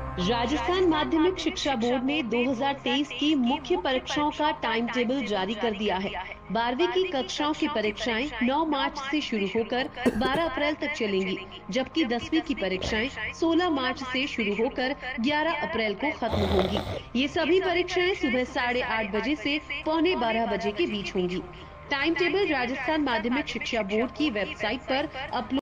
राजस्थान माध्यमिक शिक्षा बोर्ड ने 2023 की मुख्य परीक्षाओं का टाइम टेबल जारी कर दिया है। 12वीं की कक्षाओं की परीक्षाएं 9 मार्च से शुरू होकर 12 अप्रैल तक चलेंगी, जबकि 10वीं की परीक्षाएं 16 मार्च से शुरू होकर 11 अप्रैल को खत्म होंगी। ये सभी परीक्षाएं सुबह 8:30 बजे से पौने 12 बजे के बीच होंगी। टाइम टेबल राजस्थान माध्यमिक शिक्षा बोर्ड की वेबसाइट पर अपलोड